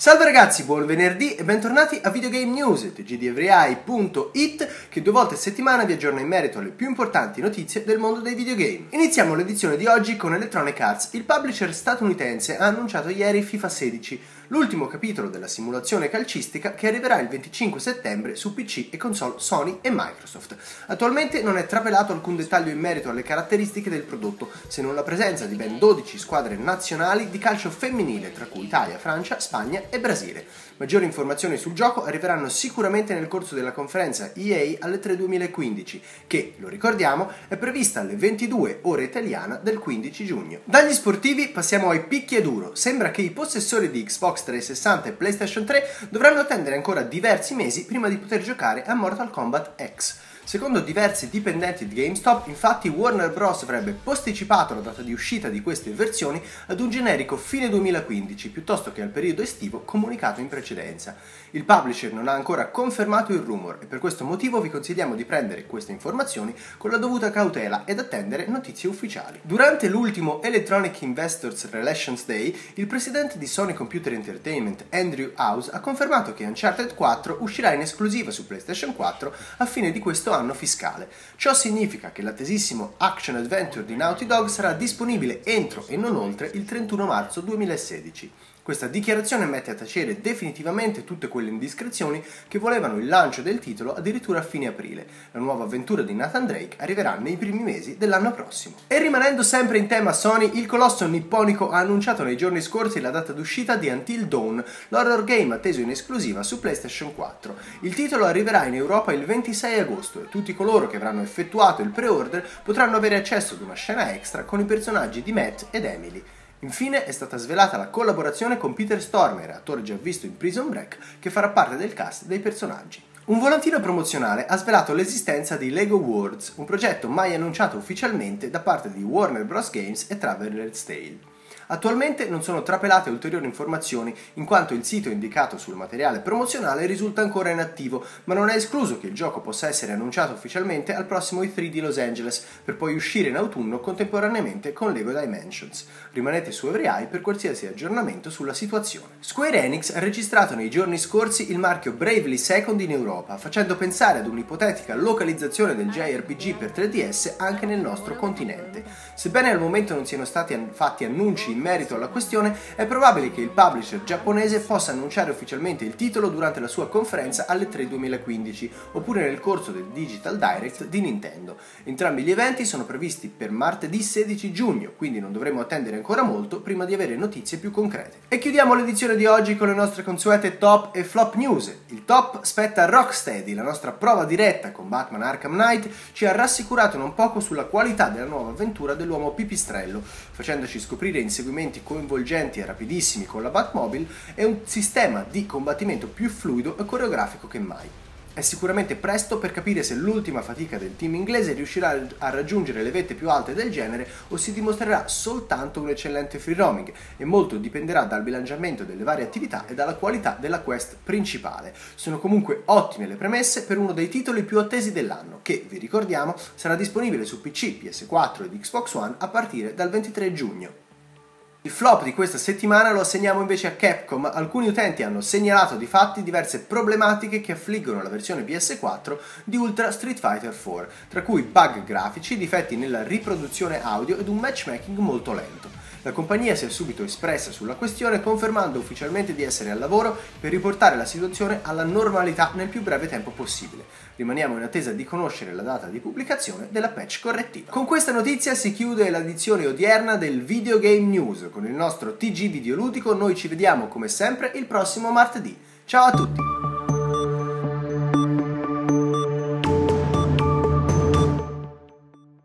Salve ragazzi, buon venerdì e bentornati a Video Game News, tgdevriai.it, che 2 volte a settimana vi aggiorna in merito alle più importanti notizie del mondo dei videogame. Iniziamo l'edizione di oggi con Electronic Arts. Il publisher statunitense ha annunciato ieri FIFA 16, l'ultimo capitolo della simulazione calcistica che arriverà il 25 settembre su PC e console Sony e Microsoft. Attualmente non è trapelato alcun dettaglio in merito alle caratteristiche del prodotto, se non la presenza di ben 12 squadre nazionali di calcio femminile, tra cui Italia, Francia, Spagna e Brasile. Maggiori informazioni sul gioco arriveranno sicuramente nel corso della conferenza EA alle 3 2015, che, lo ricordiamo, è prevista alle 22 ore italiana del 15 giugno. Dagli sportivi passiamo ai picchi e duro. Sembra che i possessori di Xbox 360 e PlayStation 3 dovranno attendere ancora diversi mesi prima di poter giocare a Mortal Kombat X. Secondo diversi dipendenti di GameStop, infatti Warner Bros. Avrebbe posticipato la data di uscita di queste versioni ad un generico fine 2015, piuttosto che al periodo estivo comunicato in precedenza. Il publisher non ha ancora confermato il rumor e per questo motivo vi consigliamo di prendere queste informazioni con la dovuta cautela ed attendere notizie ufficiali. Durante l'ultimo Electronic Investors Relations Day, il presidente di Sony Computer Entertainment, Andrew House, ha confermato che Uncharted 4 uscirà in esclusiva su PlayStation 4 a fine di questo anno fiscale. Ciò significa che l'attesissimo action adventure di Naughty Dog sarà disponibile entro e non oltre il 31 marzo 2016. Questa dichiarazione mette a tacere definitivamente tutte quelle indiscrezioni che volevano il lancio del titolo addirittura a fine aprile. La nuova avventura di Nathan Drake arriverà nei primi mesi dell'anno prossimo. E rimanendo sempre in tema Sony, il colosso nipponico ha annunciato nei giorni scorsi la data d'uscita di Until Dawn, l'horror game atteso in esclusiva su PlayStation 4. Il titolo arriverà in Europa il 26 agosto e tutti coloro che avranno effettuato il pre-order potranno avere accesso ad una scena extra con i personaggi di Matt ed Emily. Infine è stata svelata la collaborazione con Peter Stormare, attore già visto in Prison Break, che farà parte del cast dei personaggi. Un volantino promozionale ha svelato l'esistenza di Lego Worlds, un progetto mai annunciato ufficialmente da parte di Warner Bros. Games e Traveler's Tale. Attualmente non sono trapelate ulteriori informazioni, in quanto il sito indicato sul materiale promozionale risulta ancora inattivo, ma non è escluso che il gioco possa essere annunciato ufficialmente al prossimo E3 di Los Angeles, per poi uscire in autunno contemporaneamente con Lego Dimensions. Rimanete su Everai per qualsiasi aggiornamento sulla situazione. Square Enix ha registrato nei giorni scorsi il marchio Bravely Second in Europa, facendo pensare ad un'ipotetica localizzazione del JRPG per 3DS anche nel nostro continente. Sebbene al momento non siano stati fatti annunci in merito alla questione, è probabile che il publisher giapponese possa annunciare ufficialmente il titolo durante la sua conferenza alle 3 2015, oppure nel corso del Digital Direct di Nintendo. Entrambi gli eventi sono previsti per martedì 16 giugno, quindi non dovremo attendere ancora molto prima di avere notizie più concrete. E chiudiamo l'edizione di oggi con le nostre consuete top e flop news. Il top spetta a Rocksteady. La nostra prova diretta con Batman Arkham Knight ci ha rassicurato non poco sulla qualità della nuova avventura dell'uomo pipistrello, facendoci scoprire inseguimenti coinvolgenti e rapidissimi con la Batmobile e un sistema di combattimento più fluido e coreografico che mai. È sicuramente presto per capire se l'ultima fatica del team inglese riuscirà a raggiungere le vette più alte del genere o si dimostrerà soltanto un eccellente free roaming, e molto dipenderà dal bilanciamento delle varie attività e dalla qualità della quest principale. Sono comunque ottime le premesse per uno dei titoli più attesi dell'anno, che, vi ricordiamo, sarà disponibile su PC, PS4 ed Xbox One a partire dal 23 giugno. Il flop di questa settimana lo assegniamo invece a Capcom. Alcuni utenti hanno segnalato di fatti diverse problematiche che affliggono la versione PS4 di Ultra Street Fighter 4, tra cui bug grafici, difetti nella riproduzione audio ed un matchmaking molto lento. La compagnia si è subito espressa sulla questione, confermando ufficialmente di essere al lavoro per riportare la situazione alla normalità nel più breve tempo possibile. Rimaniamo in attesa di conoscere la data di pubblicazione della patch correttiva. Con questa notizia si chiude l'edizione odierna del Video Game News. Con il nostro TG videoludico noi ci vediamo come sempre il prossimo martedì. Ciao a tutti!